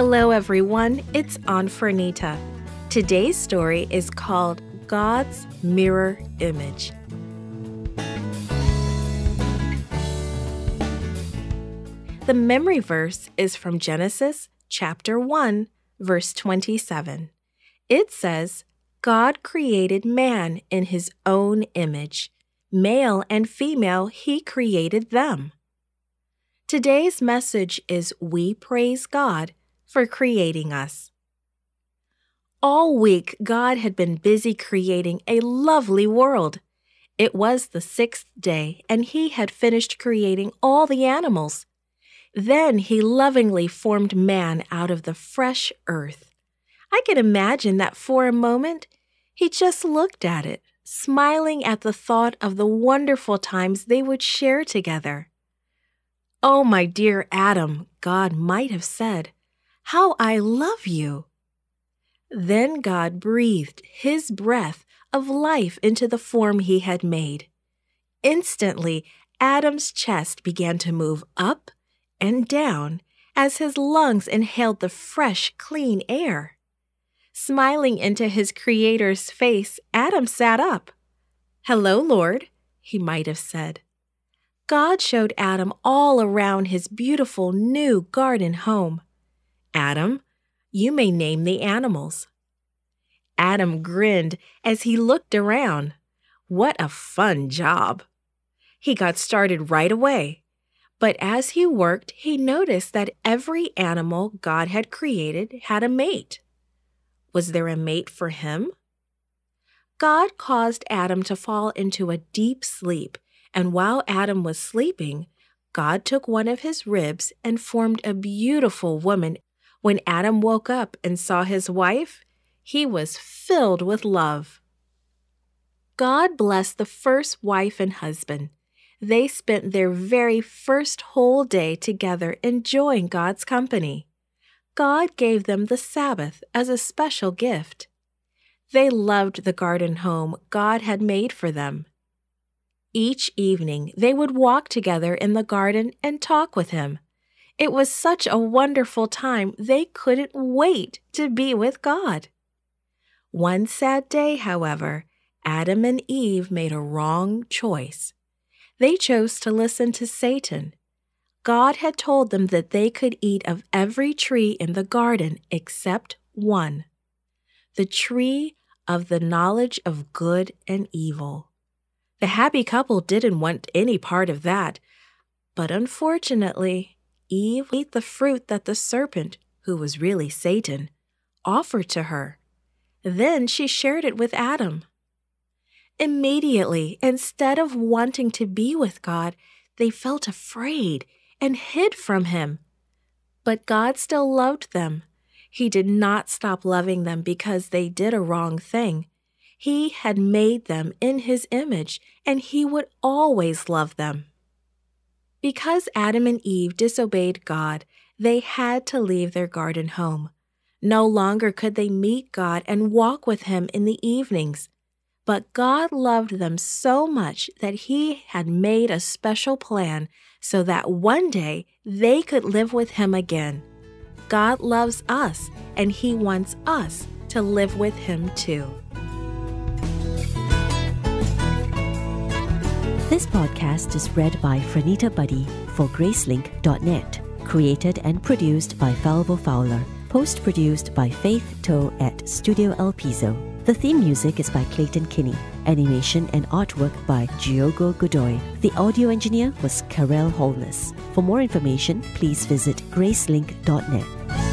Hello everyone, it's Aunt Fernita. Today's story is called God's Mirror Image. The memory verse is from Genesis chapter 1, verse 27. It says, God created man in his own image. Male and female, he created them. Today's message is we praise God for creating us. All week, God had been busy creating a lovely world. It was the sixth day, and He had finished creating all the animals. Then He lovingly formed man out of the fresh earth. I can imagine that for a moment, He just looked at it, smiling at the thought of the wonderful times they would share together. "Oh, my dear Adam," God might have said, "how I love you." Then God breathed His breath of life into the form He had made. Instantly, Adam's chest began to move up and down as his lungs inhaled the fresh, clean air. Smiling into his Creator's face, Adam sat up. "Hello, Lord," he might have said. God showed Adam all around his beautiful new garden home. "Adam, you may name the animals." Adam grinned as he looked around. What a fun job! He got started right away. But as he worked, he noticed that every animal God had created had a mate. Was there a mate for him? God caused Adam to fall into a deep sleep, and while Adam was sleeping, God took one of his ribs and formed a beautiful woman. When Adam woke up and saw his wife, he was filled with love. God blessed the first wife and husband. They spent their very first whole day together enjoying God's company. God gave them the Sabbath as a special gift. They loved the garden home God had made for them. Each evening, they would walk together in the garden and talk with Him. It was such a wonderful time, they couldn't wait to be with God. One sad day, however, Adam and Eve made a wrong choice. They chose to listen to Satan. God had told them that they could eat of every tree in the garden except one, the tree of the knowledge of good and evil. The happy couple didn't want any part of that, but unfortunately, Eve ate the fruit that the serpent, who was really Satan, offered to her. Then she shared it with Adam. Immediately, instead of wanting to be with God, they felt afraid and hid from Him. But God still loved them. He did not stop loving them because they did a wrong thing. He had made them in His image, and He would always love them. Because Adam and Eve disobeyed God, they had to leave their garden home. No longer could they meet God and walk with Him in the evenings. But God loved them so much that He had made a special plan so that one day they could live with Him again. God loves us, and He wants us to live with Him too. This podcast is read by Fernita Buddy for Gracelink.net. Created and produced by Falvo Fowler. Post-produced by Faith Toe at Studio El Piso. The theme music is by Clayton Kinney. Animation and artwork by Giogo Godoy. The audio engineer was Karel Holness. For more information, please visit Gracelink.net.